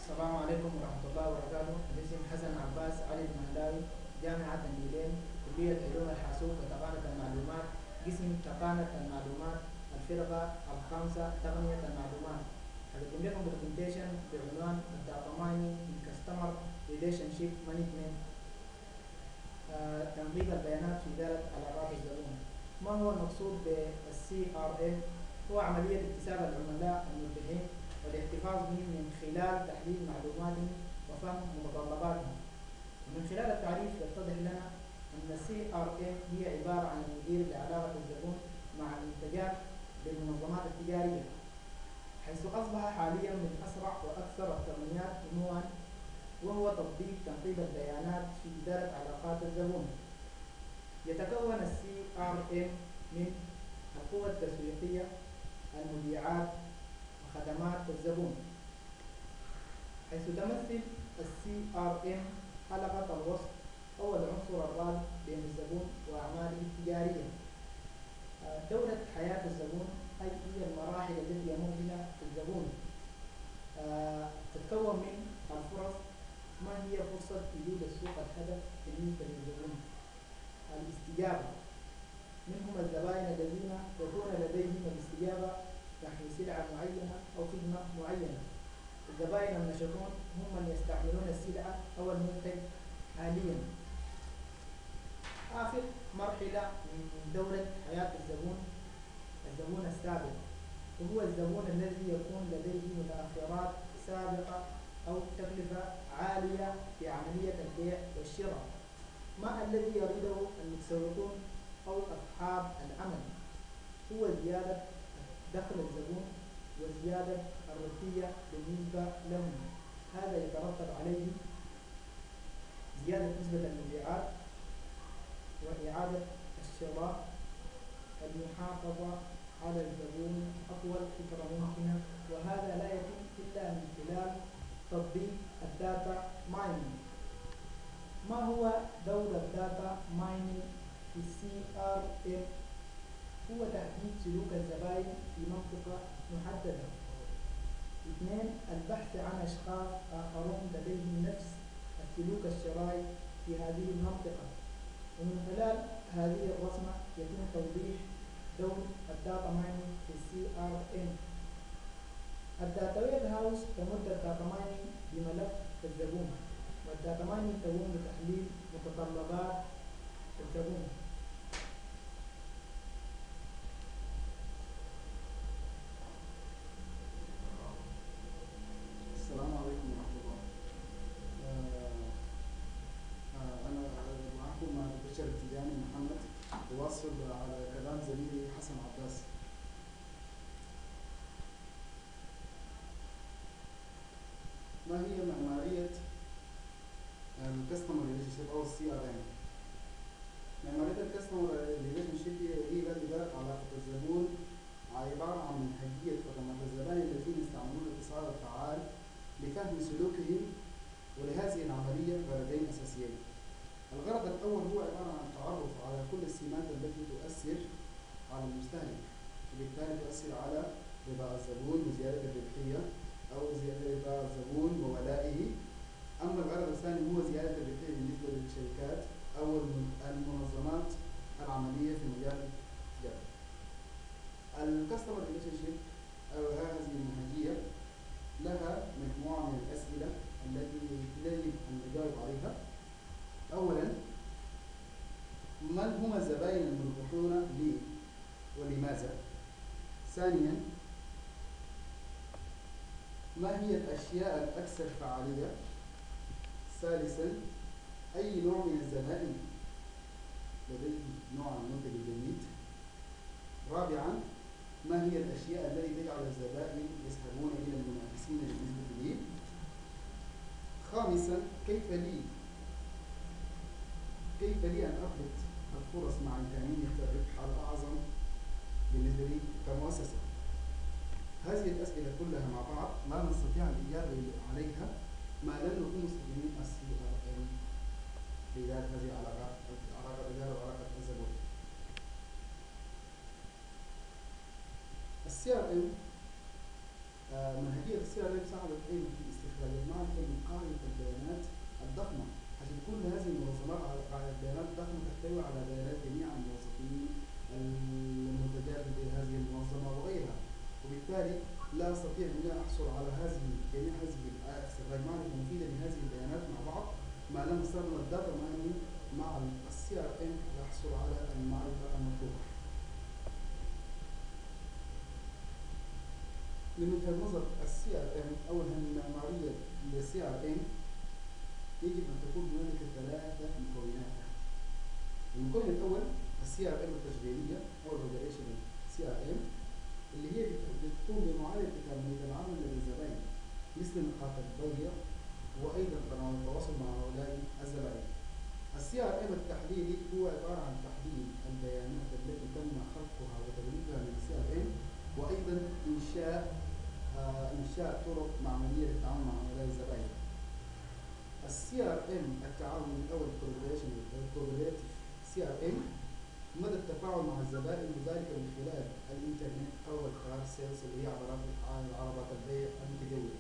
السلام عليكم ورحمة الله وبركاته. الاسم حسن عباس علي المهلاوي، جامعة النيلين، كلية علوم الحاسوب وتقنية المعلومات، قسم تقنية المعلومات، الفرقة الخامسة تقنية المعلومات. هقدم لكم برزنتيشن بعنوان الداتا مايننج in Customer Relationship Management، تنظيم البيانات في إدارة علاقات الزبون. ما هو المقصود بالسي ار ام؟ هو عملية اكتساب العملاء المربحين والاحتفاظ بهم من خلال تحليل معلوماتهم وفهم متطلباتهم. ومن خلال التعريف يتضح لنا أن السي ار ام هي عبارة عن المدير لعلاقة الزبون مع المنتجات للمنظمات التجارية، حيث أصبح حاليا من أسرع وأكثر التقنيات نمواً، وهو تطبيق تنقيب البيانات في إدارة علاقات الزبون. يتكون السي ار ام من القوة التسويقية، المبيعات، وخدمات الزبون، حيث تمثل السي ار ام حلقة الوصل أو العنصر الرابط بين الزبون وأعماله التجارية. دورة حياة الزبون أي هي المراحل التي يمر بها الزبون. تتكون من الفرص، ما هي فرصة وجود السوق الهدف بالنسبة للزبون؟ الاستجابة، من هم الزبائن الذين يكون لديهم الاستجابة نحو سلعة معينة أو خدمة معينة. الزبائن النشطون هم من يستعملون السلعة أو المنتج حاليا. آخر مرحلة من دورة حياة الزبون، الزبون السابق، وهو الزبون الذي يكون لديه متأخرات سابقة أو تكلفة عالية في عملية البيع والشراء. ما الذي يريده المتسوقون أو أصحاب العمل؟ هو زيادة دخل الزبون وزيادة الربحية بالنسبة لهم. هذا يترتب عليه زيادة نسبة المبيعات وإعادة الشراء، المحافظة على الزبون أطول فترة ممكنة، وهذا لا يتم إلا من خلال تطبيق الداتا مايننج. ما هو دور الداتا مايننج في السي ار ام؟ هو تحديد سلوك الزبائن في منطقة محددة. اثنين، البحث عن أشخاص آخرون لديهم نفس السلوك الشرائي في هذه المنطقة. ومن خلال هذه الرسمة يتم توضيح دور الداتا مايننج في السي ار ام. الداتا وير هاوس تمد الداتا مايننج بملف الزبون، والداتا مايننج تقوم بتحليل متطلبات الزبون. السلام عليكم ورحمة الله. أنا معكم بشر التجاني محمد، واصل على كلام زميلي حسن عباس. ما هي معمارية الكاستمر ريليشن شيب أو السي ار ام؟ معمارية الكاستمر ريليشن شيب هي إدارة علاقة الزبون، عبارة عن منهجية خدمات الزبائن الذين يستعملون الاتصال الفعال لفهم سلوكهم. ولهذه العملية غرضين أساسيين. الغرض الأول هو عبارة عن التعرف على كل السمات التي تؤثر على المستهلك، وبالتالي تؤثر على رضا الزبون وزيادة الربحية أو زيادة رضا الزبون وولائه. أما الغرض الثاني هو زيادة الربحية بالنسبة للشركات أو المنظمات العملية في مجال التجارة. الكاستمر ريليشن شيب أو هذه المنهجية لها مجموعة من الأسئلة التي يجب أن نجاوب عليها. أولاً، من هم الزبائن المربحون لي ولماذا؟ ثانياً، ما هي الأشياء الأكثر فعالية؟ ثالثاً، أي نوع من الزبائن لديه نوع المنتج الجديد؟ رابعاً، ما هي الأشياء التي تجعل الزبائن يذهبون إلى المنافسين بالنسبة لي؟ خامساً، كيف لي أن أضبط الفرص مع إمكانية الربح الأعظم بالنسبة لي كمؤسسة؟ هذه الأسئلة كلها مع بعض لا نستطيع الإجابة عليها ما لم نكن مستخدمين السي ار ام لإدارة هذه العلاقات، إدارة علاقة الزبون. السي ار ام، منهجية السي ار ام ساعدت أيضا في استخراج المعرفة من قاعدة البيانات الضخمة، عشان كل هذه المنظمات على قاعدة بيانات ضخمة تحتوي على بيانات جميع الموظفين المنتجات لدى هذه المنظمة وغيرها، وبالتالي لا أستطيع أن أحصل على جميع هذه استخراج معرفة مفيدة من هذه البيانات مع بعض ما لم أستخدم الداتا مايننج مع السي ار ام لأحصل على المعرفة المطلوبة. من وجهة نظر السي ار ام أو المعمارية للسي ار ام يجب أن تكون هنالك ثلاثة مكونات. المكون الأول السي ار ام التشغيلية أو الاوبريشنال سي ار ام اللي هي بتقوم بمعالجة تكاملية العمل للزبائن مثل نقاط الضيق وأيضا قنوات التواصل مع هؤلاء الزبائن. السي ار ام التحليلي هو عبارة عن تحليل البيانات التي تم خلقها وتوليدها من السي ار ام وأيضا إنشاء طرق معملية للتعامل مع هؤلاء الزبائن. السي ار ام التعاوني أو الكوبريتيف سي ار ام مدى التفاعل مع الزبائن وذلك من خلال الإنترنت أو الكار سيلز اللي هي عربات البيع المتجولة.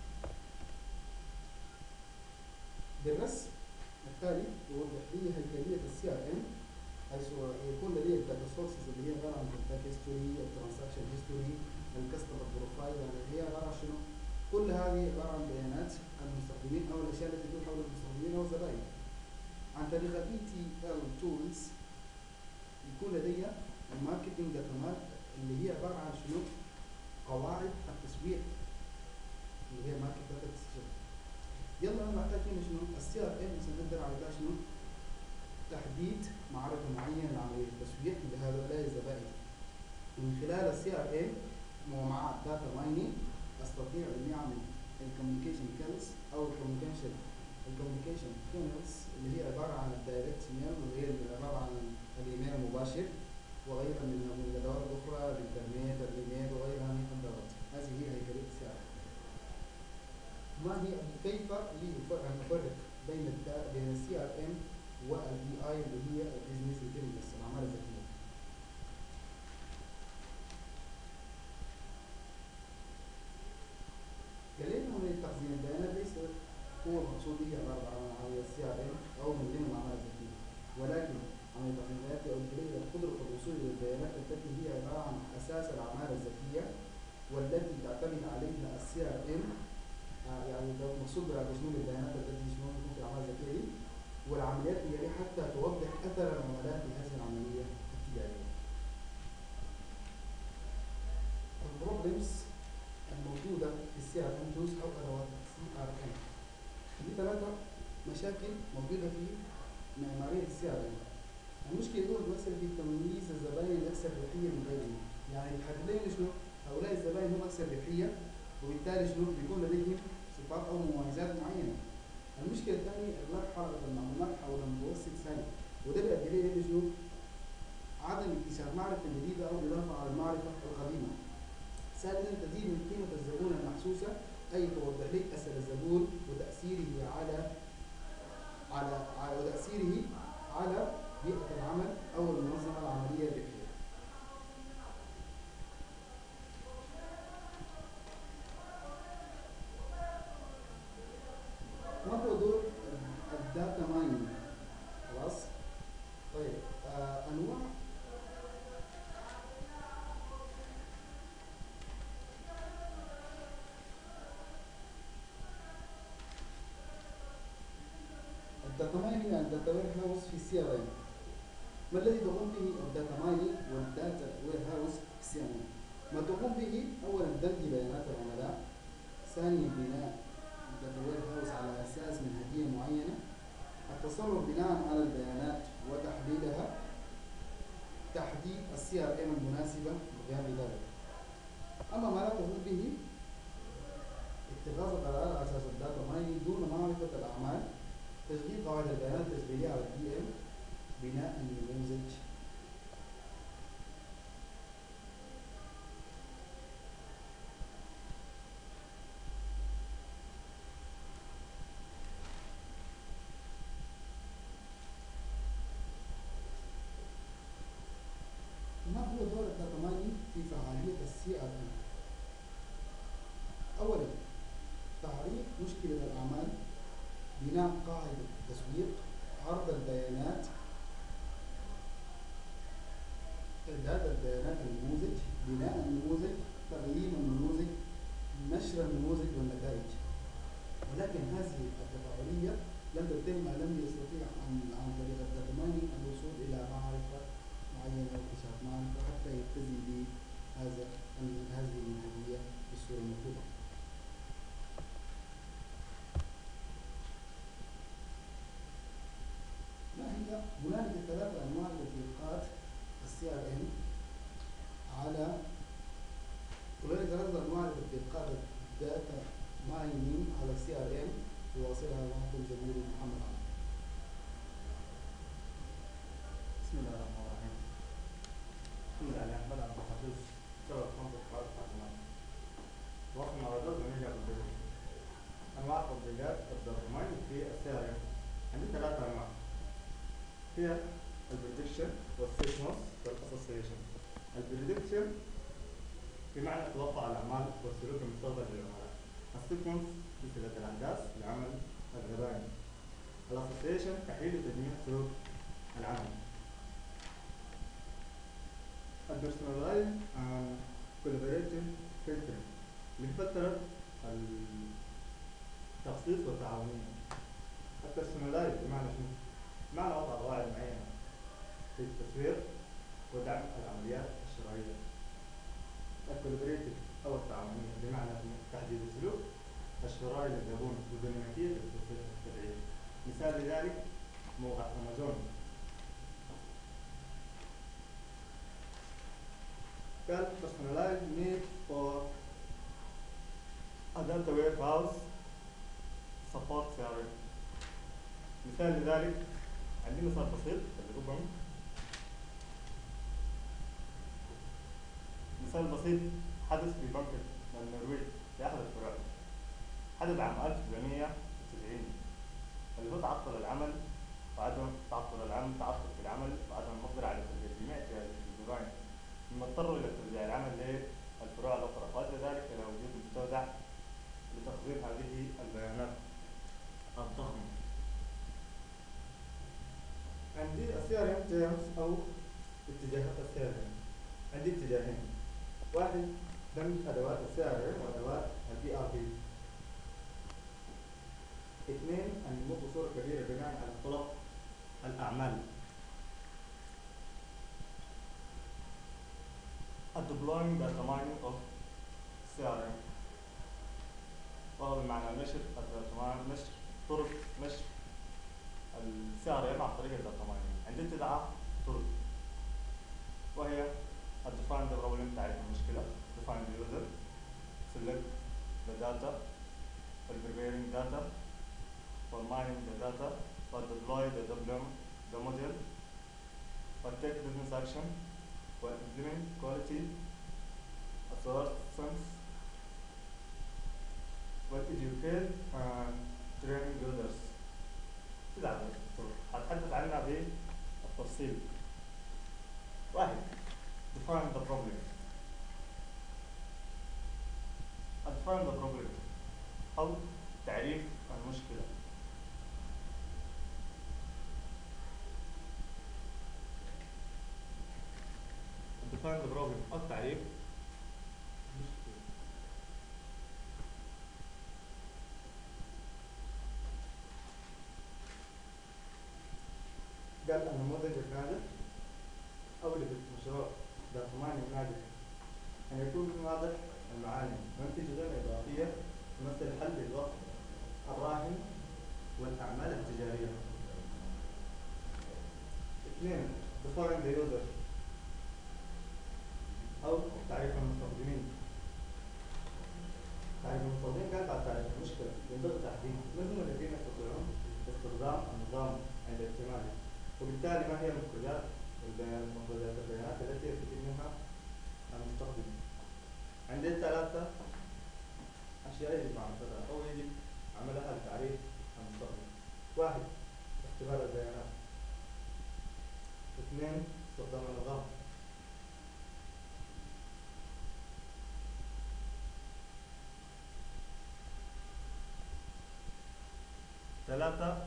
بالرسم التالي يوضح لي هيكلية السي ار ام حيث يكون لدي الداتا سورسز اللي هي عبارة عن الكونتاكت هيستوري، الترانزاكشن هيستوري، الكاستمر بروفايل، يعني هي عبارة عن شنو؟ كل هذه عبارة عن بيانات المستخدمين أو الأشياء التي تدور حول المستخدمين أو الزبائن. عن طريق ال ETL tools يكون لدي الماركتنج داتا مارك اللي هي عبارة عن شنو؟ قواعد التسويق اللي هي ماركت داتا ديسيجن. يلا أنا بحتاج هنا شنو؟ السي ار ام عشان نقدر على شنو؟ تحديد معرفة معينة لعملية التسويق لهؤلاء الزبائن. من خلال السي ار ام ومع الداتا مايننج استطيع اني اعمل الكوميونيكيشن كيلز او الكوميونيكيشن كيلز اللي هي عباره عن الدايركت ميل واللي هي عباره عن الايميل المباشر وغيرها من الادوات الاخرى الانترنت الايميل وغيرها من الادوات. هذه هي هيكليه السي ار ام. ما هي كيف نفرق بين السي ار ام والبي اي اللي هي البيزنس انتليجنس الاعمال الذكيه. كلمة عن تخزين البيانات ليس هو المقصود به عبارة عن عملية السي ار ام أو من ضمن الأعمال الذكية، ولكن عملية تخزين البيانات يؤدي قدرة الوصول إلى البيانات التي هي عبارة عن أساس الأعمال الذكية والتي تعتمد عليها السي ار ام. يعني ده المقصود بشمول البيانات التي تشمل في الأعمال الذكية دي والعمليات هي حتى توضح أثر العملاء في هذه العملية التجارية. البروبلمز الموجودة في السي ار ام تولز أو أدوات السي ار ام. دي ثلاثة مشاكل موجودة في معمارية السي ار ام. المشكلة الأولى بتمثل في تمييز الزبائن الأكثر ربحية من غيرهم، يعني بتحدد لنا شنو؟ هؤلاء الزبائن هم أكثر ربحية وبالتالي شنو؟ بيكون لديهم صفات أو مميزات معينة. المشكلة الثانية إغلاق المعلومات حول المتوسط ثاني، وده بيؤدي لنا شنو؟ عدم اكتشاف معرفة جديدة أو إضافة على المعرفة القديمة. ثالثا تزيد من قيمة الزبون المحسوسة أي توضح لك أثر الزبون وتأثيره على بيئة العمل أو المنظمة العملية الربحية. ما هو دور الداتا مايننج؟ خلاص؟ طيب أنواع الداتا مايننج يعني الداتا وير هاوس في السي ار ام. ما الذي تقوم به الداتا مايننج والداتا وير هاوس في السي ار ام؟ ما تقوم به أولا دمج بيانات العملاء، ثانيا بناء الداتا وير هاوس على أساس منهجية معينة، التصرف بناء على البيانات وتحليلها، تحديد السي ار ام المناسبة للقيام بذلك. أما ما لا تقوم به اتخاذ القرار على أساس الداتا مايننج دون معرفة الأعمال، تشغيل قواعد البيانات التشغيلية على الدي ام، بناء النموذج. ما هو دور الداتا مايننج في فعالية السي ار ام؟ أولا تعريف مشكلة الأعمال، بناء قاعدة تسويق، عرض البيانات، إعداد البيانات النموذج، بناء النموذج، تقييم النموذج، نشر النموذج والنتائج. ولكن هذه التفاعلية لم يستطيع عن طريق الداتا مايننج الوصول إلى معرفة معينة واكتشاف معرفة حتى يبتزي هذه المنهجية بالصورة المطلوبة. ما هي؟ هنالك ثلاثة أنواع لتطبيقات CRM على هنالك ثلاثة أنواع لتطبيقات الداتا مايننج على CRM يواصلها معكم زميلي محمد علي. بسم الله الرحمن الرحيم. اسمي علي أحمد عبد الحفيظ، شغال في منطقة قاعدة الحكومات. واخد مهارات ومنهج أبلكيشن. أنواع تطبيقات الداتا مايننج في CRM عندي ثلاثة أنواع، هي البريدكشن والسيكونس والاسوسيشن. البريدكشن بمعنى توقع الأعمال والسلوك المستقبل للعملاء. السيكونس بصلة الأحداث لعمل الزبائن. الاسوسيشن تحليل وتجميع سلوك العمل. البيرسونلايز اند كولابوريتيف فلترنج بتفلتر التخصيص والتعاونية. البيرسونلايز بمعنى شنو؟ بمعنى وضع قواعد معينة في التسويق ودعم العمليات الشرائية. الكولابوريتيف أو التعاونية بمعنى تحديد السلوك الشرائي للزبون وديناميكية التسويق التبعية. مثال لذلك موقع أمازون. قال personalized need for a data warehouse support CRM. مثال لذلك عندي مثال بسيط اللي هو مثال بسيط حدث في بنك النرويج في أحد الفروع. حدث عام 1990 اللي هو تعطل العمل وعدم تعطل في العمل وعدم المقدرة على تلبية جميع احتياجات الزبائن، ثم اضطروا إلى توزيع العمل للفروع الأخرى، وأدى ذلك إلى وجود مستودع لتخزين هذه البيانات الضخمة. عندي CRM terms أو اتجاهات CRM. عندي اتجاهين، واحد دمج أدوات CRM وأدوات ERP. اثنين النمو بصورة كبيرة بناء على طلب الأعمال. deploying data mining of CRM وهو بمعنى نشر طرق نشر CRM عن طريق الداتا مايننج. عندي ابتداع طرق، وهي define the problem تعريف المشكلة، define the user، select the data، preparing data، mining the data، deploy the model، take business action، implement quality assurance، educate and train users. كده عدد الطرق هتحدث عنها بالتفصيل. واحد define the problem. define the problem أو تعريف المشكلة. define the problem أو تعريف المشكلة. قال النموذج الناجح أو اللي في مشروع داتا مايننج ناجح أن يكون واضح المعالم وينتج قيمة إضافية تمثل الحل للوقت الراهن والأعمال التجارية. اثنين define the user أو تعريف المستخدمين. تعريف المستخدمين قال بعد تعريف المشكلة ينبغي تحديد من هم الذين يستطيعون استخدام النظام عند اكتماله، وبالتالي ما هي مخرجات البيانات التي يستفيد منها المستخدم. عندي ثلاثة أشياء يجب معرفتها أو يجب عملها لتعريف المستخدم. واحد اختبار البيانات. اثنين استخدام النظام. 3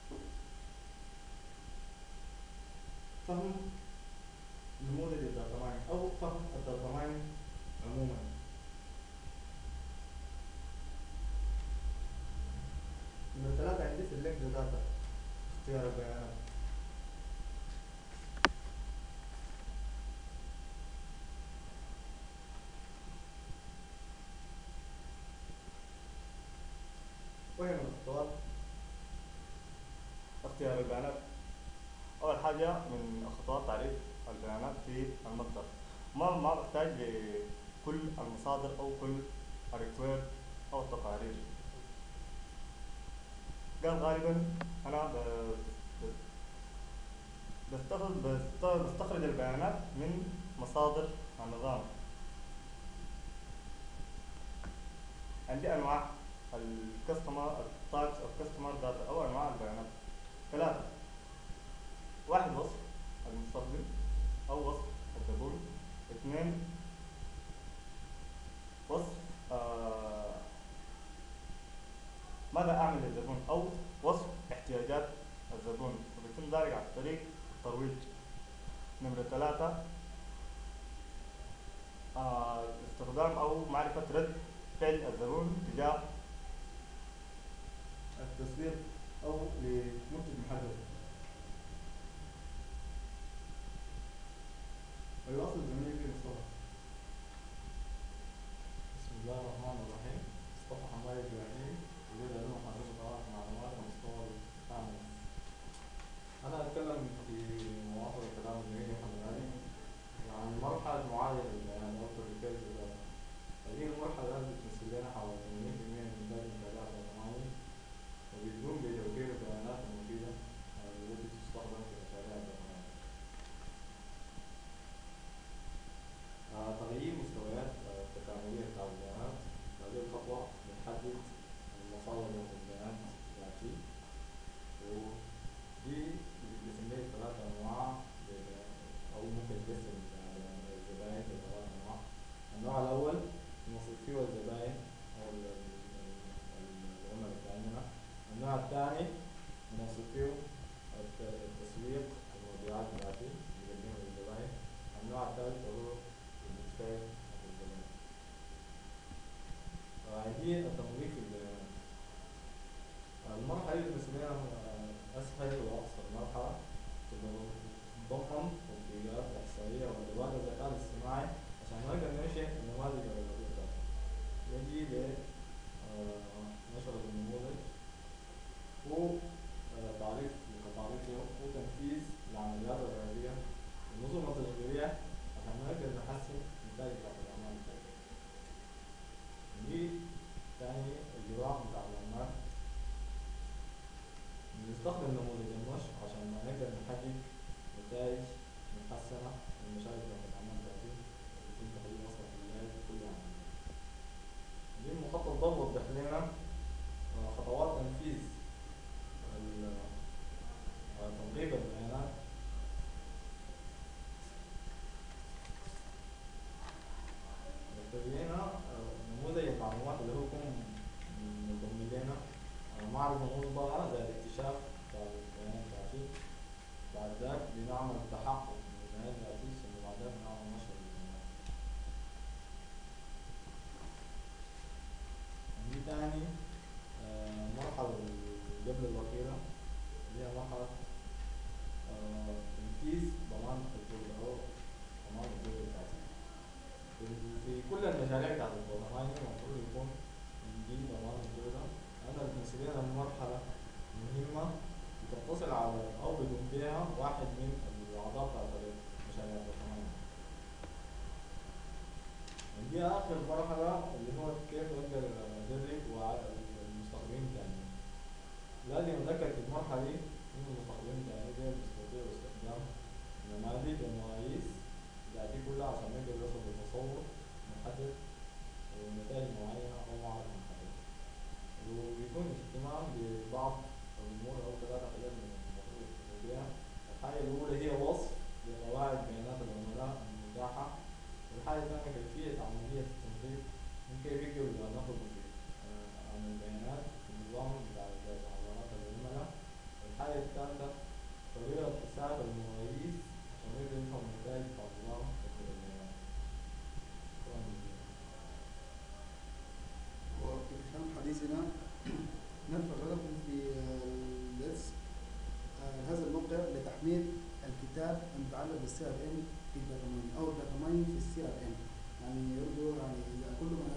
فهم نموذج الداتا مايننج أو فهم الداتا مايننج عموما. نمرة 3 عندي سيلكت داتا، اختيار البيانات. وهي من الخطوات اختيار البيانات. أول حاجة من خطوات تعريف البيانات في المصدر، ما بحتاج لكل المصادر أو كل الريكوير أو التقارير. قال غالبا أنا بستخرج البيانات من مصادر النظام. عندي أنواع الكاستمر التايبس أو كاستمر داتا أو أنواع البيانات 3. 1 وصف المستخدم أو وصف الزبون. 2 وصف ماذا أعمل للزبون أو وصف احتياجات الزبون، وبيتم ذلك عن طريق الترويج. نمرة 3 استخدام أو معرفة رد فعل الزبون تجاه التسويق أو لمنتج محدد. ويواصل زميلي مصطفى. بسم الله الرحمن الرحيم. مصطفى حماية إبراهيم، كلية علوم حاسوب وتعرف معلومات ومستوى الخامس. أنا أتكلم في مواصلة كلام زميلي محمد علي عن مرحلة معالجة البيانات أو تركيز الداتا. هذه المرحلة بتمثل لنا حوالي 80% من إنتاج منتجات الرقمية، وبتقوم بتوفير البيانات المفيدة التي تستخدم في مشاريع الرقمية. تغيير مستويات التكاملية بتاع البيانات. هذه الخطوة بتحدد المصادر للبيانات الذاتي، ودي بنسميها 3 أنواع أو ممكن نقسم الزباين ل3 أنواع. النوع الأول بنوصف فيه الزباين أو العملاء بتاعنا. النوع الثاني بنوصف فيه التسويق والمبيعات بتاعتي بنقدمها للزباين. النوع الثالث هو المشترك الزبائن. هي التنظيف البيانات. المرحلة اللي بنسميها أسهل وأقصر مرحلة، تتضمن تطبيقات إحصائية وأدوات الذكاء الاصطناعي عشان نقدر ننشئ النماذج الرياضية بتاعتنا. نجي لنشر النموذج وتعريف وتنفيذ العمليات الرياضية والنظم التشغيلية عشان نقدر نحسن نتائج الأعمال بتاعتنا. دي تاني إجراء بتاع الأعمال. بنستخدم نموذج النشر عشان نقدر نحقق نتائج محسنة للمشاريع بتاعت الأعمال بتاعتي، ويتم تحقيق مصلحة الولاية في كل عمل. دي المخطط ده بيوضح لنا خطوات تنفيذ تنظيف البيانات. بينا نموذج المعلومات اللي هو يكون مضمن لنا معرفة مسبقة زي الاكتشاف بتاع البيانات بتاعتي. بعد ذاك بنعمل تحقق من البيانات بتاعتي، ثم بعد ذاك بنعمل نشر البيانات. دي تاني مرحلة قبل الأخيرة اللي هي مرحلة تنفيذ ضمان الجودة أو ضمان الجودة بتاعتي. في كل المشاريع بتاعت البرمجة المفروض يكون عندي ضمان الجودة. أنا بالنسبة لي مرحلة مهمة بتتصل على أو بيقوم بها واحد من الأعضاء بتاعت المشاريع البرمجة. دي آخر مرحلة اللي هو كيف نقدر ندرب المستخدمين تاني. لازم نتأكد في المرحلة دي إن المستخدمين تاني دول بيستطيعوا استخدام نماذج ومقاييس دي كلها عشان نقدر نوصل لتصور محدد ونتائج معينة أو معرفة محددة. وبيكون اهتمام ببعض الأمور أو 3 حاجات من المفروض يهتموا بها. الحاجة الأولى هي وصف لقواعد بيانات العملاء المتاحة. والحاجة الثانية كيفية عملية التنظيف من كيف يقدروا ناخد عن البيانات في النظام بتاع البيانات السي ار ان في الداتا ماين او الداتا ماين في السي ار ان. يعني يبدو يعني اذا كل ما